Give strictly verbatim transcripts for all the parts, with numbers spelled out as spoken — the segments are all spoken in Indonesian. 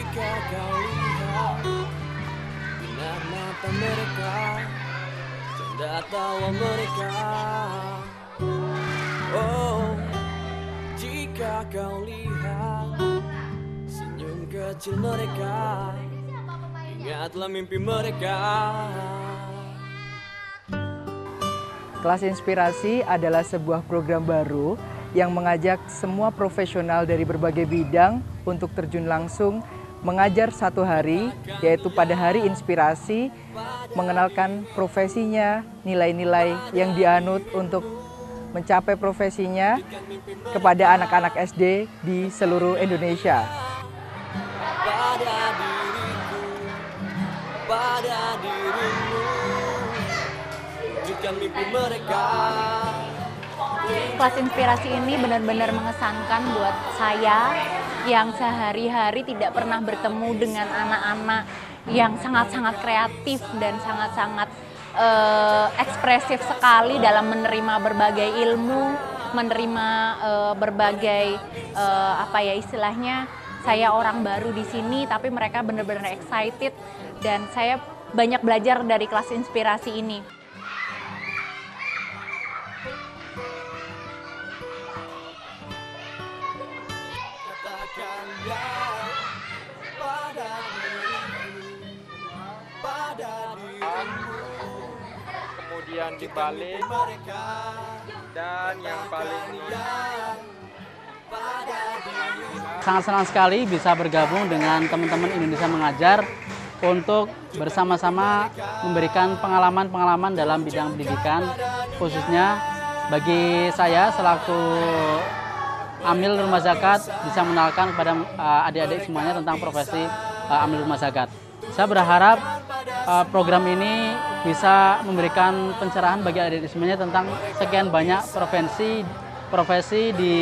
Jika kau lihat binar mata mereka, canda tawa mereka. Oh, jika kau lihat senyum kecil mereka, ingatlah mimpi mereka. Kelas Inspirasi adalah sebuah program baru yang mengajak semua profesional dari berbagai bidang untuk terjun langsung mengajar satu hari, yaitu pada hari inspirasi, mengenalkan profesinya, nilai-nilai yang dianut untuk mencapai profesinya kepada anak-anak S D di seluruh Indonesia. Pada diriku, pada dirimu, wujudkan mimpi mereka. Kelas Inspirasi ini benar-benar mengesankan buat saya yang sehari-hari tidak pernah bertemu dengan anak-anak yang sangat-sangat kreatif dan sangat-sangat eh, ekspresif sekali dalam menerima berbagai ilmu, menerima eh, berbagai eh, apa ya istilahnya, saya orang baru di sini tapi mereka benar-benar excited dan saya banyak belajar dari Kelas Inspirasi ini. Kemudian dibalik, dan yang paling sangat senang sekali bisa bergabung dengan teman-teman Indonesia Mengajar untuk bersama-sama memberikan pengalaman-pengalaman dalam bidang pendidikan, khususnya bagi saya selaku Amil Rumah Zakat bisa mengenalkan kepada adik-adik semuanya tentang profesi Amil Rumah Zakat. Saya berharap uh, program ini bisa memberikan pencerahan bagi adik-adik semuanya tentang sekian banyak profesi profesi di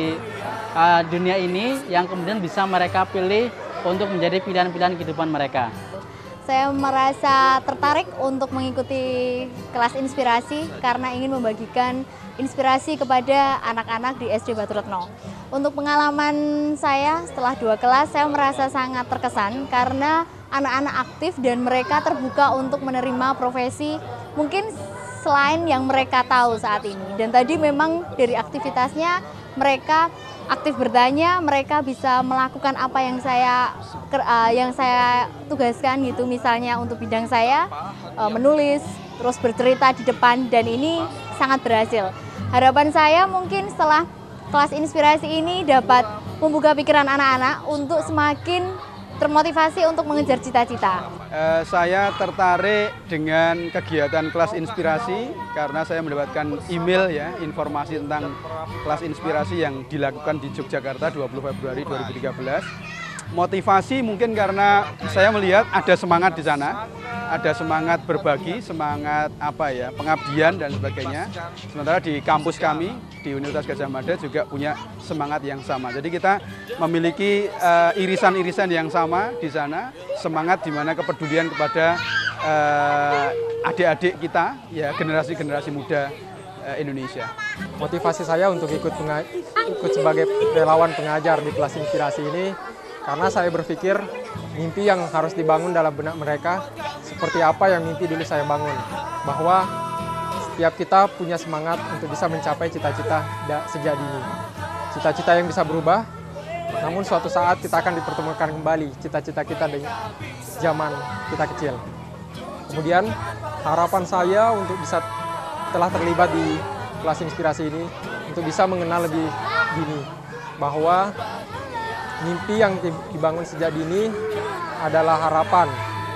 uh, dunia ini yang kemudian bisa mereka pilih untuk menjadi pilihan-pilihan kehidupan mereka. Saya merasa tertarik untuk mengikuti Kelas Inspirasi karena ingin membagikan inspirasi kepada anak-anak di S D Batu Retno. Untuk pengalaman saya setelah dua kelas, saya merasa sangat terkesan karena anak-anak aktif dan mereka terbuka untuk menerima profesi mungkin selain yang mereka tahu saat ini. Dan tadi memang dari aktivitasnya mereka aktif bertanya, mereka bisa melakukan apa yang saya yang saya tugaskan gitu, misalnya untuk bidang saya menulis, terus bercerita di depan, dan ini sangat berhasil. Harapan saya mungkin setelah Kelas Inspirasi ini dapat membuka pikiran anak-anak untuk semakin termotivasi untuk mengejar cita-cita. Uh, saya tertarik dengan kegiatan Kelas Inspirasi karena saya mendapatkan email ya informasi tentang Kelas Inspirasi yang dilakukan di Yogyakarta dua puluh Februari dua ribu tiga belas. Motivasi mungkin karena saya melihat ada semangat di sana, ada semangat berbagi, semangat apa ya, pengabdian dan sebagainya. Sementara di kampus kami di Universitas Gadjah Mada juga punya semangat yang sama. Jadi kita memiliki irisan-irisan uh, yang sama di sana, semangat di mana kepedulian kepada adik-adik uh, kita, ya generasi-generasi muda uh, Indonesia. Motivasi saya untuk ikut ikut sebagai relawan pengajar di Kelas Inspirasi ini karena saya berpikir mimpi yang harus dibangun dalam benak mereka seperti apa yang mimpi dulu saya bangun. Bahwa setiap kita punya semangat untuk bisa mencapai cita-cita sejak dini. Cita-cita yang bisa berubah, namun suatu saat kita akan dipertemukan kembali cita-cita kita di zaman kita kecil. Kemudian harapan saya untuk bisa telah terlibat di Kelas Inspirasi ini untuk bisa mengenal lebih dini bahwa mimpi yang dibangun sejak dini adalah harapan.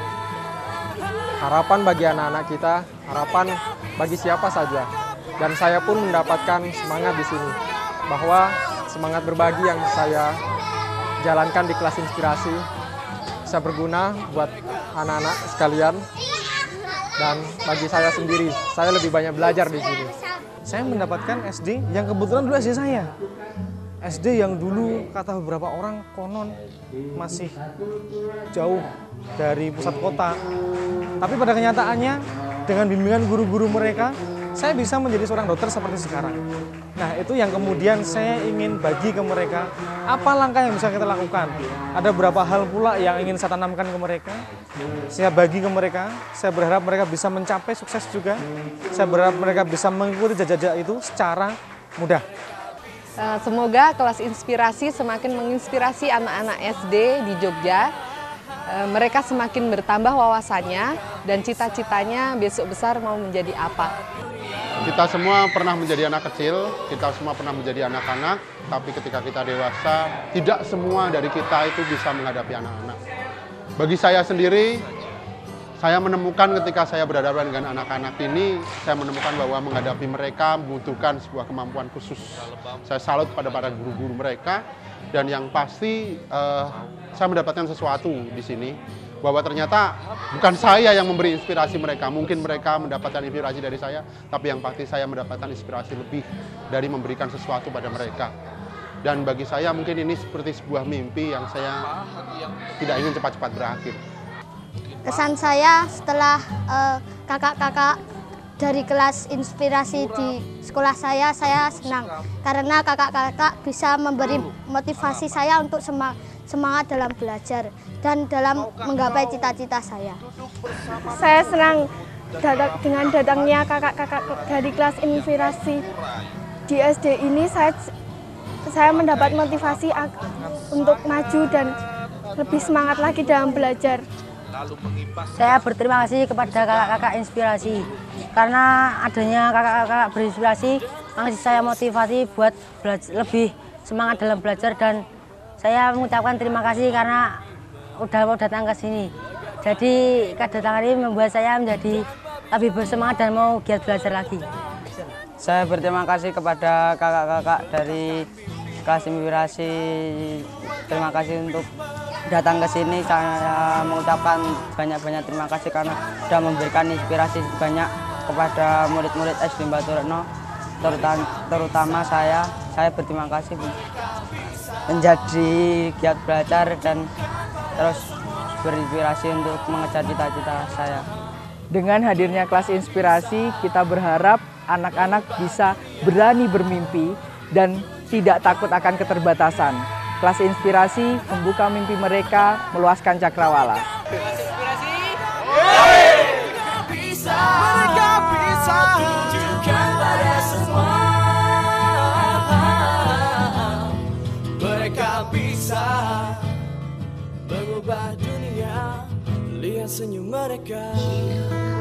Harapan bagi anak-anak kita, harapan bagi siapa saja. Dan saya pun mendapatkan semangat di sini. Bahwa semangat berbagi yang saya jalankan di Kelas Inspirasi bisa berguna buat anak-anak sekalian. Dan bagi saya sendiri, saya lebih banyak belajar di sini. Saya mendapatkan S D yang kebetulan dulu S D saya. S D yang dulu kata beberapa orang konon masih jauh dari pusat kota. Tapi pada kenyataannya dengan bimbingan guru-guru mereka saya bisa menjadi seorang dokter seperti sekarang. Nah, itu yang kemudian saya ingin bagi ke mereka, apa langkah yang bisa kita lakukan. Ada beberapa hal pula yang ingin saya tanamkan ke mereka, saya bagi ke mereka, saya berharap mereka bisa mencapai sukses juga, saya berharap mereka bisa mengikuti jejak-jejak itu secara mudah. Semoga kelas inspirasi semakin menginspirasi anak-anak S D di Jogja. Mereka semakin bertambah wawasannya dan cita-citanya besok besar mau menjadi apa. Kita semua pernah menjadi anak kecil, kita semua pernah menjadi anak-anak, tapi ketika kita dewasa, tidak semua dari kita itu bisa menghadapi anak-anak. Bagi saya sendiri, saya menemukan ketika saya berhadapan dengan anak-anak ini, saya menemukan bahwa menghadapi mereka membutuhkan sebuah kemampuan khusus. Saya salut pada para guru-guru mereka, dan yang pasti uh, saya mendapatkan sesuatu di sini, bahwa ternyata bukan saya yang memberi inspirasi mereka, mungkin mereka mendapatkan inspirasi dari saya, tapi yang pasti saya mendapatkan inspirasi lebih dari memberikan sesuatu pada mereka. Dan bagi saya mungkin ini seperti sebuah mimpi yang saya tidak ingin cepat-cepat berakhir. Kesan saya setelah kakak-kakak uh, dari kelas inspirasi di sekolah saya, saya senang karena kakak-kakak bisa memberi motivasi saya untuk semangat dalam belajar dan dalam menggapai cita-cita saya. Saya senang dengan datangnya kakak-kakak dari kelas inspirasi di S D ini. Saya, saya mendapat motivasi untuk maju dan lebih semangat lagi dalam belajar. Saya berterima kasih kepada kakak-kakak inspirasi karena adanya kakak-kakak berinspirasi mengasih saya motivasi buat belajar, lebih semangat dalam belajar, dan saya mengucapkan terima kasih karena udah mau datang ke sini. Jadi kedatangan ini membuat saya menjadi lebih bersemangat dan mau giat belajar lagi. Saya berterima kasih kepada kakak-kakak dari kelas inspirasi. Terima kasih untuk datang ke sini. Saya mengucapkan banyak-banyak terima kasih karena sudah memberikan inspirasi banyak kepada murid-murid S D Batu Retno, terutama, terutama saya. Saya berterima kasih menjadi giat belajar dan terus berinspirasi untuk mengejar cita-cita saya. Dengan hadirnya kelas inspirasi, kita berharap anak-anak bisa berani bermimpi dan tidak takut akan keterbatasan. Kelas inspirasi membuka mimpi mereka, meluaskan cakrawala. Kelas inspirasi, bisa, mereka bisa tunjukkan pada semua. Mereka bisa mengubah dunia, lihat senyum mereka.